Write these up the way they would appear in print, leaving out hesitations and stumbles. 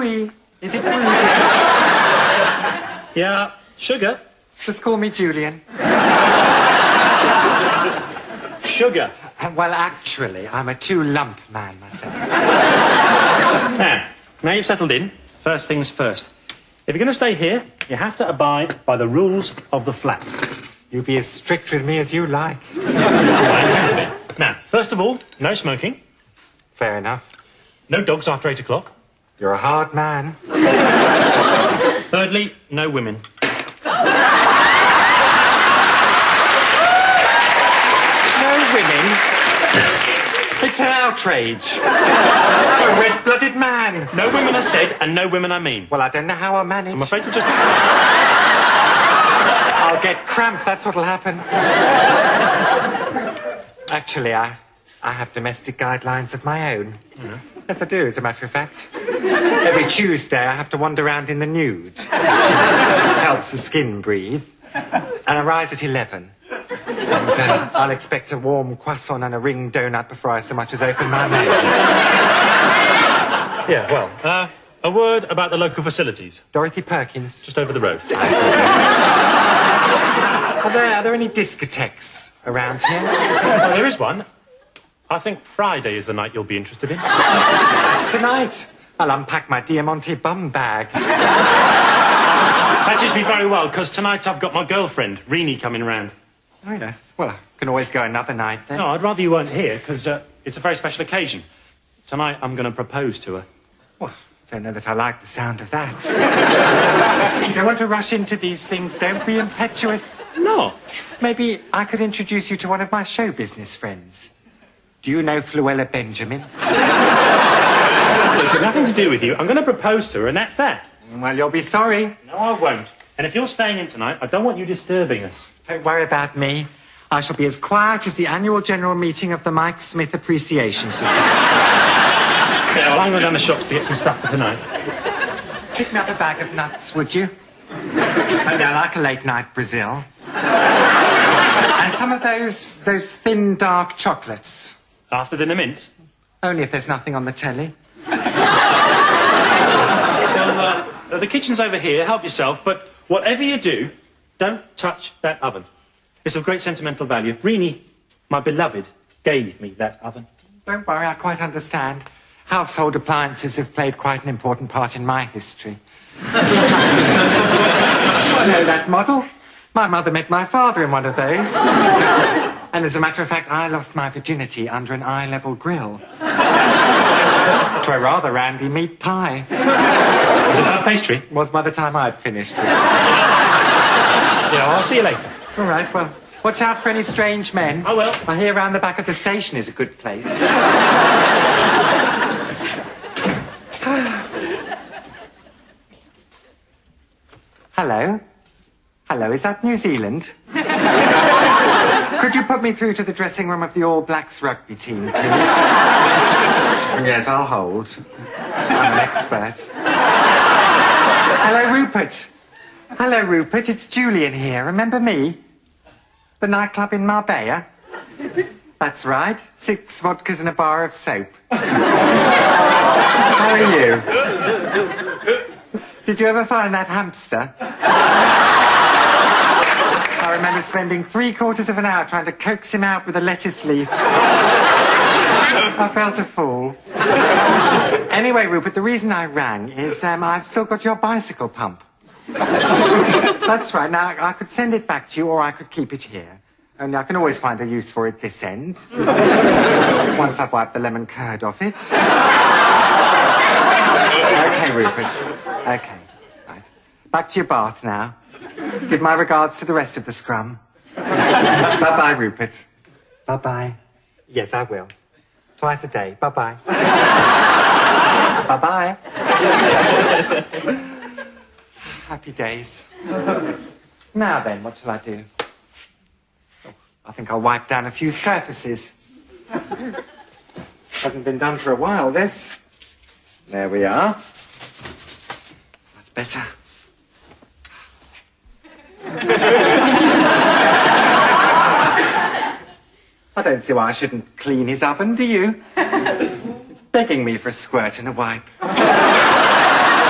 Brie? Is it Brie yet? Yeah, sugar. Just call me Julian. Sugar. Well, actually, I'm a two-lump man myself. Now you've settled in, first things first. If you're going to stay here, you have to abide by the rules of the flat. You be as strict with me as you like. I intend to be. Now, first of all, no smoking. Fair enough. No dogs after 8 o'clock. You're a hard man. Thirdly, no women. No women? It's an outrage. I'm a red-blooded man. No women are said, and no women I mean. Well, I don't know how I'll manage. I'm afraid you just... I'll get cramp, that's what'll happen. Actually, I have domestic guidelines of my own. Yeah. Yes, I do, as a matter of fact. Every Tuesday, I have to wander around in the nude. Helps the skin breathe. And I rise at 11. And I'll expect a warm croissant and a ring donut before I so much as open my mouth. Yeah, well, a word about the local facilities. Dorothy Perkins. Just over the road. Are there any discotheques around here? Well, there is one. I think Friday is the night you'll be interested in. It's tonight. I'll unpack my Diamante bum bag. That suits me very well, because tonight I've got my girlfriend, Rini, coming round. Oh, yes. Well, I can always go another night, then. No, I'd rather you weren't here, because it's a very special occasion. Tonight I'm going to propose to her. Well, I don't know that I like the sound of that. You don't want to rush into these things. Don't be impetuous. No. Maybe I could introduce you to one of my show business friends. Do you know Fluella Benjamin? It's got nothing to do with you. I'm going to propose to her, and that's that. Well, you'll be sorry. No, I won't. And if you're staying in tonight, I don't want you disturbing us. Don't worry about me. I shall be as quiet as the annual general meeting of the Mike Smith Appreciation Society. Yeah, well, I'm going down the shops to get some stuff for tonight. Pick me up a bag of nuts, would you? And I like a late night Brazil. And some of those thin, dark chocolates. After dinner mints? Only if there's nothing on the telly. Well, the kitchen's over here. Help yourself. But whatever you do, don't touch that oven. It's of great sentimental value. Rini, my beloved, gave me that oven. Don't worry, I quite understand. Household appliances have played quite an important part in my history. I know that model. My mother met my father in one of those. And as a matter of fact, I lost my virginity under an eye-level grill. To a rather randy meat pie. Was it puff pastry? Was by the time I'd finished with it. Yeah, I'll see you later. All right, well, watch out for any strange men. I will. I hear round the back of the station is a good place. Hello? Hello, is that New Zealand? Could you put me through to the dressing room of the All Blacks rugby team, please? Yes, I'll hold. I'm an expert. Hello, Rupert. Hello, Rupert. It's Julian here. Remember me? The nightclub in Marbella? That's right. 6 vodkas and a bar of soap. How are you? Did you ever find that hamster? I remember spending 3/4 of an hour trying to coax him out with a lettuce leaf. I felt a fool. Anyway, Rupert, the reason I rang is I've still got your bicycle pump. That's right. Now, I could send it back to you or I could keep it here. Only I can always find a use for it this end. Once I've wiped the lemon curd off it. Okay, Rupert. Okay. Right. Back to your bath now. Give my regards to the rest of the scrum. Bye-bye, Rupert. Bye-bye. Yes, I will. Twice a day. Bye-bye. Bye-bye. Happy days. Now then, what shall I do? Oh, I think I'll wipe down a few surfaces. Hasn't been done for a while, this. There we are. It's much better. I don't see why I shouldn't clean his oven, do you? It's begging me for a squirt and a wipe.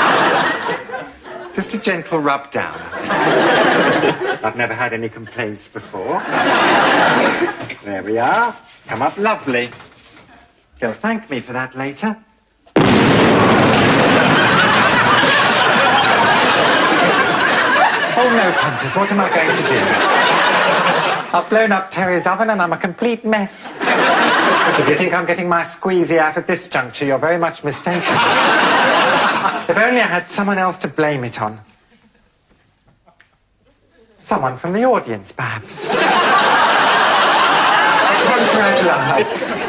Just a gentle rub down. I've never had any complaints before. There we are. It's come up lovely. You'll thank me for that later. Oh no, Hunters, what am I going to do? I've blown up Terry's oven and I'm a complete mess. If you think I'm getting my squeezy out at this juncture, you're very much mistaken. If only I had someone else to blame it on. Someone from the audience, perhaps. Hunter out loud.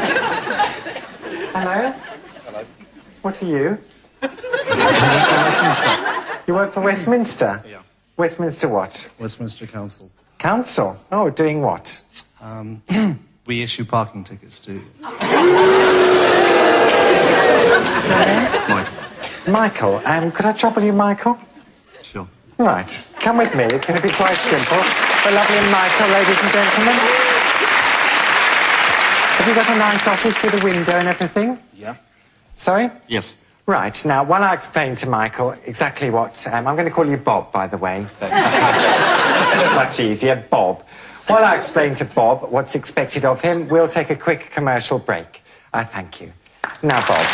Hello? Hello. What are you? Westminster. You work for Westminster? Yeah. Westminster what? Westminster Council. Council? Oh, doing what? We issue parking tickets to... Mike. Michael. Could I trouble you, Michael? Sure. Right. Come with me. It's going to be quite simple. The lovely Michael, ladies and gentlemen. Have you got a nice office with a window and everything? Yeah. Sorry? Yes. Right. Now, while I explain to Michael exactly what... I'm going to call you Bob, by the way. That's much easier. Bob. While I explain to Bob what's expected of him, we'll take a quick commercial break. I thank you. Now, Bob.